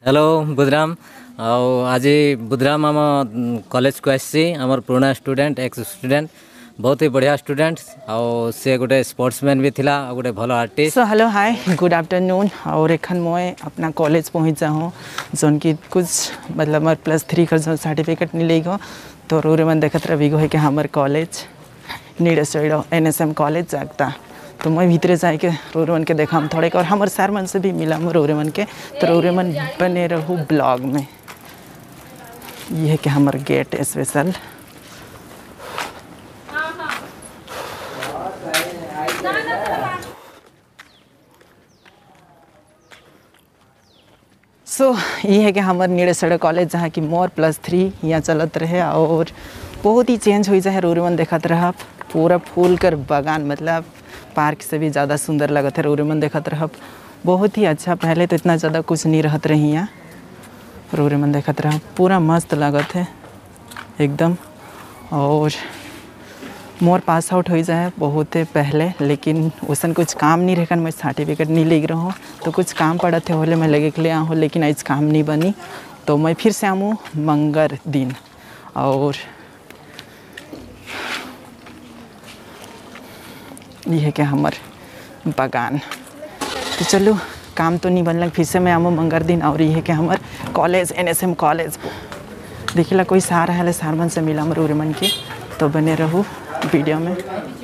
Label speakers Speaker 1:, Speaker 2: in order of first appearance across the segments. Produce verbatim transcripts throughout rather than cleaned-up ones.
Speaker 1: Hello Budhram आज बुधराम आम college को आसी आम पुराना स्टूडेंट एक्स स्टूडेंट बहुत ही बढ़िया स्टूडेंट आउ से गोटे स्पोर्ट्समैन भी थिला गोटे भल artist.
Speaker 2: So hello hi good afternoon. और एखन मैं अपना कॉलेज पहुँचा हूँ जोन की कुछ मतलब हमारे प्लस थ्री का जो सर्टिफिकेट नहीं लेगो तो रोरे मन देखत रही है कि हमारे कॉलेज नीडो एन एस एम कॉलेज जागता तो मैं भीतरे जाए के रोरे मन के देखा हम थोड़े और हमारे सर मन से भी मिला हम रोरे मन के तो रोरे मन बने रहूँ ब्लॉग में। ये है कि हमारे गेट स्पेशल सो so, ये है कि हमारे नीड़े कॉलेज जहाँ की मोर प्लस थ्री यहाँ चलत रहे और बहुत ही चेंज हो जाए रोरे मन देखत रहा पूरा फूल कर बागान मतलब पार्क से भी ज़्यादा सुंदर लगत है रोरे मन देखत रहा बहुत ही अच्छा। पहले तो इतना ज़्यादा कुछ नहीं रहत रही यहाँ रोरे मन देखत रहा पूरा मस्त लगत है एकदम। और मोर पास आउट हो जाए बहुत है पहले लेकिन वैसा कुछ काम नहीं रहकर मैं सर्टिफिकेट नहीं ले रहा हूँ तो कुछ काम पड़ा थे होले मैं लगे के लिए आऊँ लेकिन आज काम नहीं बनी तो मैं फिर से आऊँ मंगर दिन। और ये है कि हमारे बागान तो चलो काम तो नहीं बनल फिर से मैं आऊँ मंगर दिन। और ये है कि हमारे college N S M college देखिला कोई सारा है सार मन से मिला रोरे मन के तो बने रहूँ वीडियो में।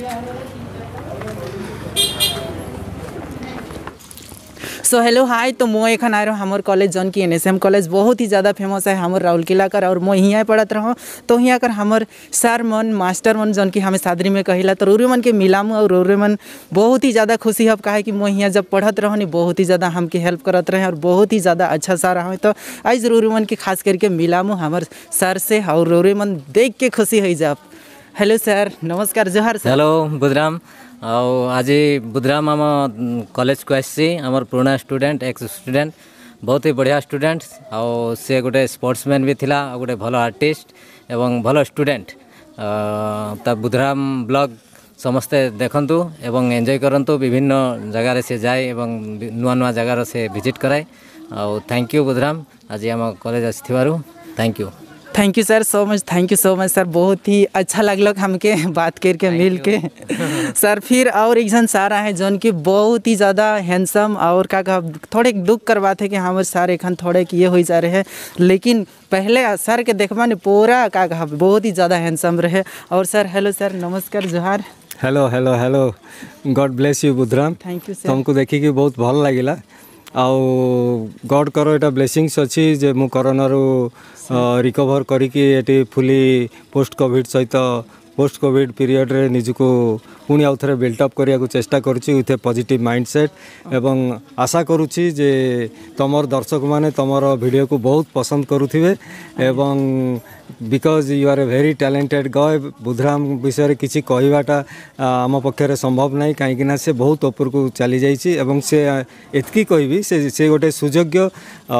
Speaker 2: सो हेलो हाय तो मैं एखन आ रहा हूँ हमारे कॉलेज जौन की एन एस एम कॉलेज बहुत ही ज़्यादा फेमस है हमारे राउल किला कर और मैं यहाँ पढ़त रहा तो यहाँ कर हमारे सर मन मास्टर मन जौन की हमें सादरी में कहिला तो रोरे मन के मिलामू और रोरे मन बहुत ही ज़्यादा खुशी अब कहे कि मैं यहाँ जब पढ़त रहा नहीं बहुत ही ज़्यादा हमके हेल्प करत रहे और बहुत ही ज़्यादा अच्छा सा रहा तो आज रोरे मन के खास करके मिलामू हमारे सर से और रोरे मन देख के खुशी हो जाए। हेलो सर नमस्कार जोहार सर।
Speaker 1: हेलो बुधराम आज बुधराम आम कॉलेज को आसी आम पुराना स्टूडेंट एक्स स्टूडेंट बहुत ही बढ़िया स्टूडेंट आउ से गोटे स्पोर्ट्समैन भी थिला गोटे भल आर्टिस्ट एवं भल स्टूडेंट ता बुधराम ब्लॉग समस्ते देखंतु एवं एंजॉय करंतु विभिन्न जगार से जाए एवं नुआ नुआ जगार से विजिट कराए आउ थैंक यू बुधराम आज आम कॉलेज आसिथिबारु thank you.
Speaker 2: Thank you sir so much thank you so much sir बहुत ही अच्छा लगलक हमके बात करके मिल के सर। फिर और एक जन सर आए जौन की बहुत ही ज़्यादा हैंडसम और का कहा थोड़े दुख कर बात है कि हमारे सर एखन थोड़े ये हो जा रहे हैं लेकिन पहले सर के देखवा ने पूरा का कहा बहुत ही ज़्यादा हैंडसम रहे। और सर हेलो सर नमस्कार जोहार।
Speaker 3: Hello hello hello God bless you Budhram
Speaker 2: thank you sir
Speaker 3: तुमको देखिकी बहुत भल लगिला आउ गॉड करो एटा ब्लेसिंग्स अच्छी जे मु कोरोना रू रिकवर करिकी एटी फुली पोस्ट कोविड सहित पोस्ट कोविड पीरियड रे निजको पुणी आउ थे बिल्टअप करने को चेष्टा करुच्ची विथ ए पॉजिटिव माइंडसेट एवं आशा करुच्ची जे तमर दर्शक माने तमर वीडियो को बहुत पसंद करुथिबे एवं because you are a very talented guy Budhram विषय किसी कहवाटा आम पक्षे संभव नहीं कहीं से बहुत ऊपर को चली जाइए एवं से एतकी कहबी से से गोटे सुयोग्य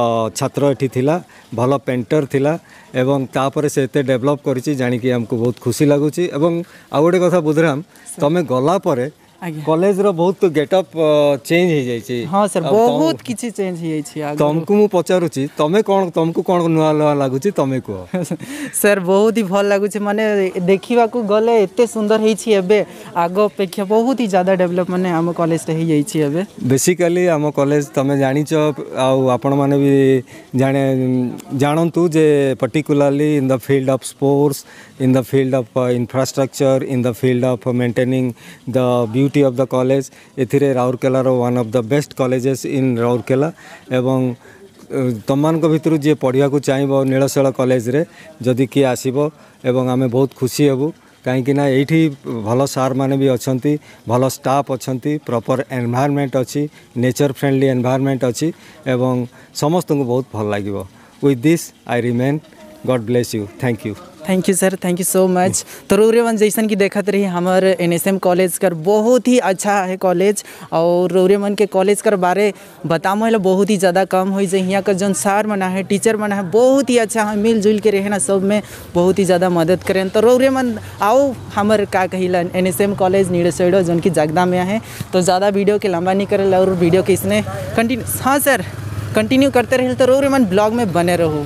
Speaker 3: छात्र एठी थिला भल पेंटर थिला एवं तापर से एते डेवलप करिछि जानिकी हमको बहुत खुशी लगुच। एवं आ गोटे कथा बुधराम तमें गला परे कॉलेज रो बहुत गेटअप चेंज हो जाइए।
Speaker 2: हाँ सर बहुत किसी चेंज हो जाइए
Speaker 3: तुमको मु पचारुची तमें कौन तुमको कौन नुआ नुआ लगुच तमें कह
Speaker 2: सर बहुत ही भल लगुच माने देखा गले एत सुंदर होबे आग अपेक्षा बहुत ही ज़्यादा डेवलप माने आम कॉलेज हो जाइए
Speaker 3: बेसिकली आम कॉलेज तमें जानिच आपण मैंने भी जाने जानतु जे particularly in the field of sports in the field of infrastructure in the field of maintaining the beauty of the college एथिरे राउरकेलार one of the best colleges in Rourkela एवं तुम मान भितर जी पढ़ा को चाहिए नीलशैल कॉलेज रे जदि किए आसब एवं आमे बहुत खुशी हेबू कहीं ये भल सार माने भी अच्छा भल स्टाफ अच्छा प्रॉपर एनवायरनमेंट अच्छी नेचर फ्रेंडली एनवायरनमेंट अच्छी एवं समस्त को बहुत भल लगे। With this I remain God bless you thank you
Speaker 2: thank you sir thank you so much. तो रोरेमन जैसन की देखत रही हमारे एन एस एम कॉलेज कर बहुत ही अच्छा है कॉलेज और रोरेमन के कॉलेज कर बारे बताम है बहुत ही ज़्यादा कम हो जाए। यहाँ का जो सर मना है टीचर मना है बहुत ही अच्छा है मिलजुल के रहना सब में बहुत ही ज़्यादा मदद करें। तो रोरेमन आओ हमारे का कहिला एन एस एम कॉलेज नीड़े जो की जगदा में है तो ज़्यादा वीडियो के लंबा नहीं करे और वीडियो के इसने कंटिन्यू हाँ सर कंटिन्यू करते रहे तो रोरे मन ब्लॉग में बने रहो।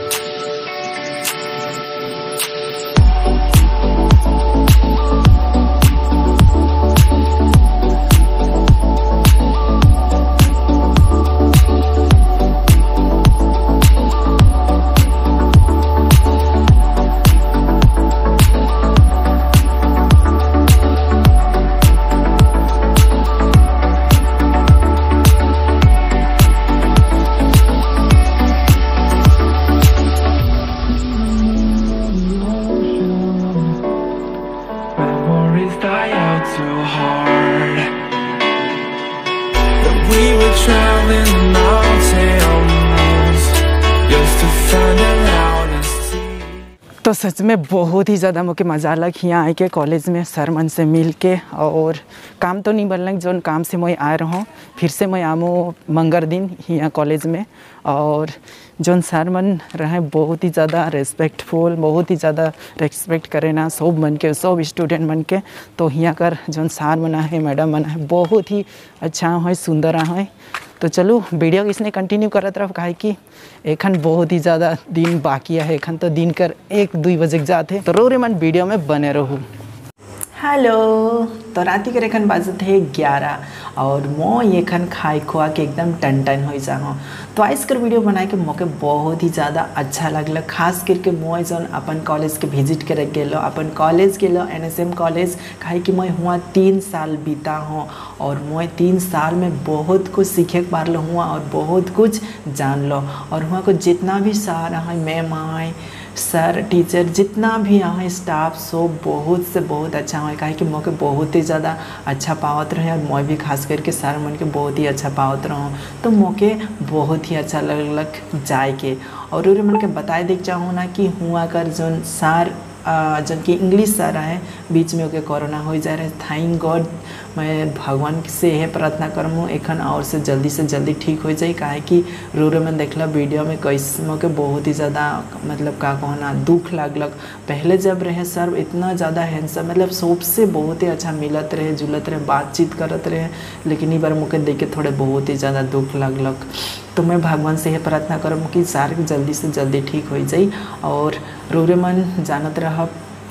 Speaker 4: Die out too hard. That we were traveling the mountains just to find it out and see.
Speaker 2: तो सच में बहुत ही ज़्यादा मुझे मज़ा लग यहाँ आए के कॉलेज में सर मन से मिल के, और काम तो नहीं बनल जो काम से मैं आ रहा हूँ फिर से मैं आमो मंगर दिन यहाँ कॉलेज में। और जोन सर मन रहे बहुत ही ज़्यादा रेस्पेक्टफुल, बहुत ही ज़्यादा रेस्पेक्ट करे ना सब मन के, सब स्टूडेंट मन के। तो यहाँ कर जोन सर मना है मैडम मना है बहुत ही अच्छा है, सुंदर है। तो चलो वीडियो इसने कंटिन्यू करत रह काहे कि एखन बहुत ही ज़्यादा दिन बाकी है, एखन तो दिन कर एक दुई बजे जाते। तो रो रे मन वीडियो में बने रहूँ। हेलो, तो राति के एखन बाजत है ग्यारह और मैं एखन खाई खुआ के एकदम टन टन हो जाऊँ। तो आज कर वीडियो बनाए के मौके बहुत ही ज़्यादा अच्छा लगल, खास करके मैं जौन अपन कॉलेज के विजिट करे गेलो, अपन कॉलेज गेलो एन एस एम कॉलेज, काहे कि मैं हुआ तीन साल बीता हूँ और मैं तीन साल में बहुत कुछ सीखे पार लो हुआ और बहुत कुछ जान लो। और वहाँ को जितना भी सारा है मैम आए सर टीचर जितना भी यहाँ स्टाफ सब बहुत से बहुत अच्छा है, काहे कि मौके बहुत ही ज़्यादा अच्छा पावत रहे और मैं भी खास करके सर मन के बहुत ही अच्छा पावत रहूँ। तो मौके बहुत ही अच्छा लगलक जाए के। और उरे मन के बताए देख चाहूँ ना कि हुआ कर जोन सर जन की इंग्लिश सर है बीच में ओके कोरोना हो जा रहे, थैंक गॉड मैं भगवान से यह प्रार्थना करमूँ एखन और से जल्दी से जल्दी ठीक हो जाए। काहे कि रोरे में देखला वीडियो में कैसे के बहुत ही ज़्यादा मतलब का कहना दुख लागलक। पहले जब रहे सर इतना ज़्यादा हैंडसम मतलब सबसे बहुत ही अच्छा मिलत रहे, जुलत रहे, बातचीत करत रहे, लेकिन ई बार मुके देख के थोड़े बहुत ही ज़्यादा दुख लागलक। तो मैं भगवान से यह प्रार्थना करम कि सर जल्दी से जल्दी ठीक हो जाए। और रोरे मन जानत रह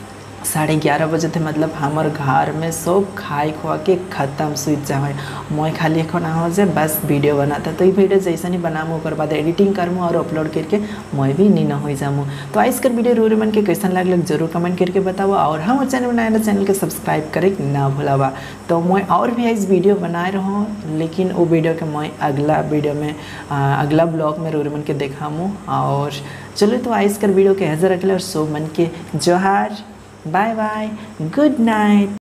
Speaker 2: साढ़े ग्यारह बजे थे मतलब हमार घर में सब खाए खुआ के ख़त्म सुत जाए, मैं खाली एखन आ जाए बस वीडियो बनाता। तो ये वीडियो जैसा नहीं बनामू और बाद एडिटिंग करमू और अपलोड करके मैं भी नहीं ना हो जामू। तो आज कर वीडियो रोरे मन के कैसा लगल जरूर कमेंट करके बताओ और हमारे चैनल बनाए चैनल के सब्सक्राइब करे ना भूलावा। तो मैं और भी आज वीडियो बनाए रहूँ, लेकिन वो वीडियो के मैं अगला वीडियो में आ, अगला ब्लॉग में रोरे मन के देखामू। और चलो तो आज कर वीडियो के हज़र रखले और सो मन के जोहार, बाय बाय, गुड नाइट।